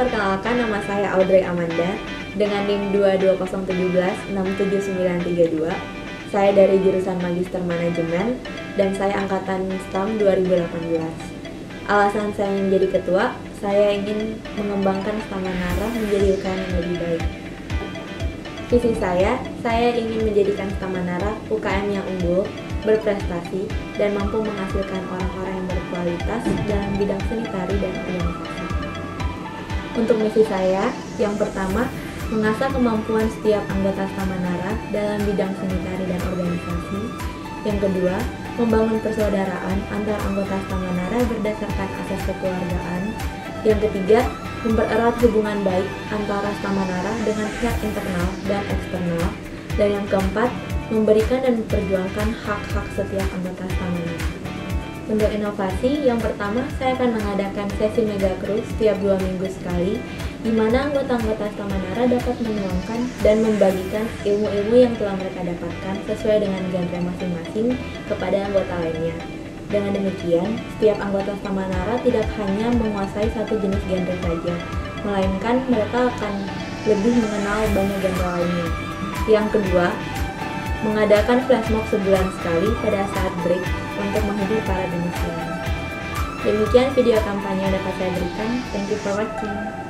Perkenalkan, nama saya Audrey dengan NIM 22017-67932. Saya dari jurusan Magister Manajemen dan saya angkatan STAM 2018. Alasan saya menjadi ketua, saya ingin mengembangkan STAMANARA menjadi UKM yang lebih baik. Visi saya ingin menjadikan STAMANARA UKM yang unggul, berprestasi, dan mampu menghasilkan orang-orang yang berkualitas dalam bidang seni tari dan organisasi. Untuk misi saya, yang pertama, mengasah kemampuan setiap anggota STAMANARA dalam bidang seni tari dan organisasi. Yang kedua, membangun persaudaraan antar anggota STAMANARA berdasarkan asas kekeluargaan. Yang ketiga, mempererat hubungan baik antara STAMANARA dengan pihak internal dan eksternal. Dan yang keempat, memberikan dan memperjuangkan hak-hak setiap anggota STAMANARA. Untuk inovasi, yang pertama, saya akan mengadakan sesi mega cruise setiap 2 minggu sekali, di mana anggota-anggota STAMANARA dapat menuangkan dan membagikan ilmu-ilmu yang telah mereka dapatkan sesuai dengan genre masing-masing kepada anggota lainnya. Dengan demikian, setiap anggota STAMANARA tidak hanya menguasai satu jenis genre saja, melainkan mereka akan lebih mengenal banyak genre lainnya. Yang kedua, mengadakan flash mob sebulan sekali pada saat break untuk menghibur para binus lain. Demikian video kampanye yang dapat saya berikan. Thank you for watching.